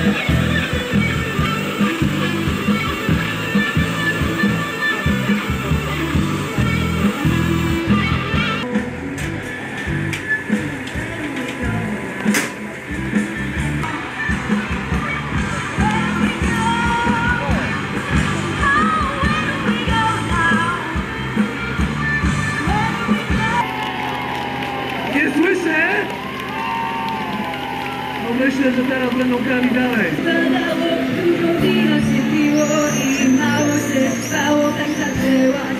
Nie słyszę! No myślę, że teraz będą grali dalej. Padało, dużo wina się piło i mało się stało, tak zaczęła